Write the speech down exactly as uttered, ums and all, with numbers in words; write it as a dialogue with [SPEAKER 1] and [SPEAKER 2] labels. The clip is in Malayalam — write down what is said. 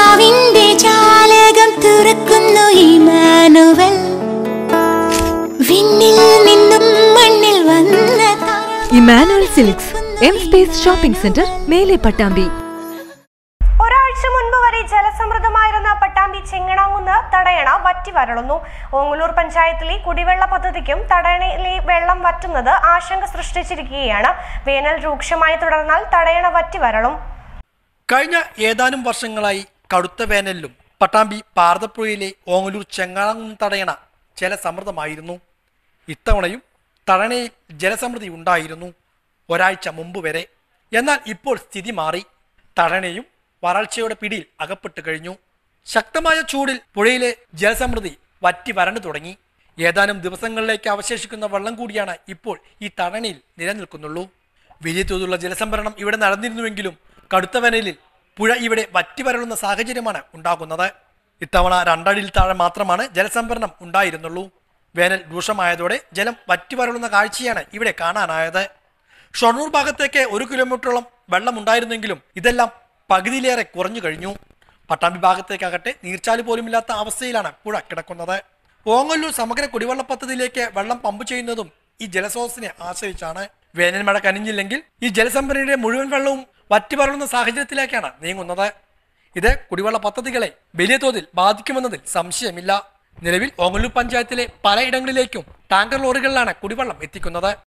[SPEAKER 1] ആത്മാവിന്റെ ജാലകം തുറക്കുന്നു ഇമ്മാനുവൽ വിണ്ണിൽ നിന്നും മണ്ണിൽ വന്ന
[SPEAKER 2] Emmanuel silks M space shopping centre Mele Pattambi.
[SPEAKER 3] ഒരാഴ്ച മുൻപ് വരെ ജലസമൃദ്ധമായിരുന്ന പട്ടാമ്പി ചെങ്ങണാങ്കുന്ന് തടയണ വറ്റി വരളുന്നു. ഓങ്ങല്ലൂർ പഞ്ചായത്തിലെ കുടിവെള്ള പദ്ധതിക്കും തടയണയിലെ വെള്ളം വറ്റുന്നത് ആശങ്ക സൃഷ്ടിച്ചിരിക്കുകയാണ്. വേനൽ രൂക്ഷമായി തുടർന്നാൽ തടയണ വറ്റി വരളും.
[SPEAKER 4] കഴിഞ്ഞ ഏതാനും വർഷങ്ങളായി കടുത്ത വേനലിലും പട്ടാമ്പി പാറതപ്പുഴയിലെ ഓങ്ങല്ലൂർ ചെങ്ങണാങ്കുന്ന് തടയണ ജലസമൃദ്ധമായിരുന്നു. ഇത്തവണയും തടയണയിൽ ജലസമൃദ്ധി ഉണ്ടായിരുന്നു, ഒരാഴ്ച മുമ്പ് വരെ. എന്നാൽ ഇപ്പോൾ സ്ഥിതി മാറി. തടയണയും വരൾച്ചയുടെ പിടിയിൽ അകപ്പെട്ടു കഴിഞ്ഞു. ശക്തമായ ചൂടിൽ പുഴയിലെ ജലസമൃദ്ധി വറ്റി വരണ്ടു തുടങ്ങി. ഏതാനും ദിവസങ്ങളിലേക്ക് അവശേഷിക്കുന്ന വെള്ളം കൂടിയാണ് ഇപ്പോൾ ഈ തടയണയിൽ നിലനിൽക്കുന്നുള്ളൂ. വലിയ തോതിലുള്ള ജലസംഭരണം ഇവിടെ നടന്നിരുന്നുവെങ്കിലും കടുത്ത വേനലിൽ പുഴ ഇവിടെ വറ്റി വരളുന്ന സാഹചര്യമാണ് ഉണ്ടാകുന്നത്. ഇത്തവണ രണ്ടടിയിൽ താഴെ മാത്രമാണ് ജലസംഭരണം ഉണ്ടായിരുന്നുള്ളൂ. വേനൽ രൂക്ഷമായതോടെ ജലം വറ്റി വരളുന്ന കാഴ്ചയാണ് ഇവിടെ കാണാനായത്. ഷൊർണൂർ ഭാഗത്തേക്ക് ഒരു കിലോമീറ്ററോളം വെള്ളം ഉണ്ടായിരുന്നെങ്കിലും ഇതെല്ലാം പകുതിയിലേറെ കുറഞ്ഞു കഴിഞ്ഞു. പട്ടാമ്പി ഭാഗത്തേക്കാകട്ടെ നീർച്ചാല് പോലുമില്ലാത്ത അവസ്ഥയിലാണ് പുഴ കിടക്കുന്നത്. ഓങ്ങല്ലൂർ സമഗ്ര കുടിവെള്ള പദ്ധതിയിലേക്ക് വെള്ളം പമ്പ് ചെയ്യുന്നതും ഈ ജലസ്രോതസ്സിനെ ആശ്രയിച്ചാണ്. വേനൽ മഴ കനിഞ്ഞില്ലെങ്കിൽ ഈ ജലസംഭരണിയുടെ മുഴുവൻ വെള്ളവും വറ്റി വരളുന്ന സാഹചര്യത്തിലേക്കാണ് നീങ്ങുന്നത്. ഇത് കുടിവെള്ള പദ്ധതികളെ വലിയ തോതിൽ ബാധിക്കുമെന്നതിൽ സംശയമില്ല. നിലവിൽ ഓങ്ങല്ലൂർ പഞ്ചായത്തിലെ പലയിടങ്ങളിലേക്കും ടാങ്കർ ലോറികളിലാണ് കുടിവെള്ളം എത്തിക്കുന്നത്.